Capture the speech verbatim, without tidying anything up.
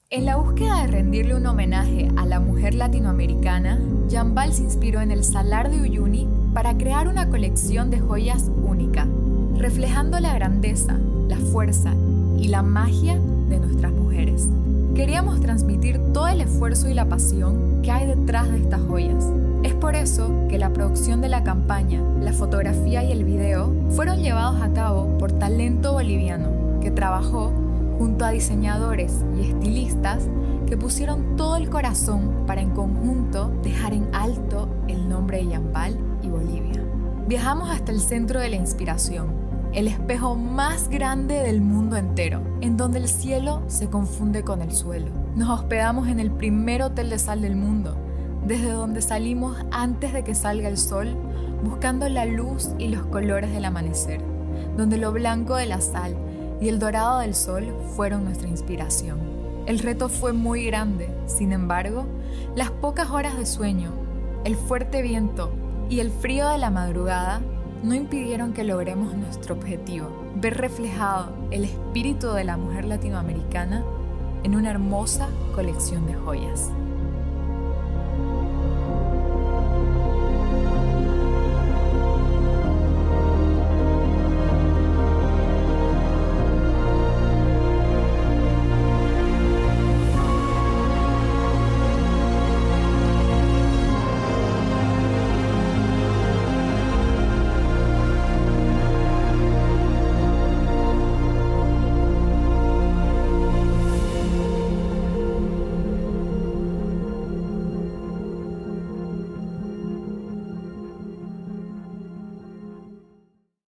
En la búsqueda de rendirle un homenaje a la mujer latinoamericana, Yambal se inspiró en el Salar de Uyuni para crear una colección de joyas única, reflejando la grandeza, la fuerza y la magia de nuestras mujeres. Queríamos transmitir todo el esfuerzo y la pasión que hay detrás de estas joyas. Es por eso que la producción de la campaña, la fotografía y el video fueron llevados a cabo por talento boliviano, que trabajó junto a diseñadores y estilistas que pusieron todo el corazón para en conjunto dejar en alto el nombre de Yambal y Bolivia. Viajamos hasta el centro de la inspiración, el espejo más grande del mundo entero, en donde el cielo se confunde con el suelo. Nos hospedamos en el primer hotel de sal del mundo, desde donde salimos antes de que salga el sol, buscando la luz y los colores del amanecer, donde lo blanco de la sal y el dorado del sol fueron nuestra inspiración. El reto fue muy grande, sin embargo, las pocas horas de sueño, el fuerte viento y el frío de la madrugada no impidieron que logremos nuestro objetivo, ver reflejado el espíritu de la mujer latinoamericana en una hermosa colección de joyas.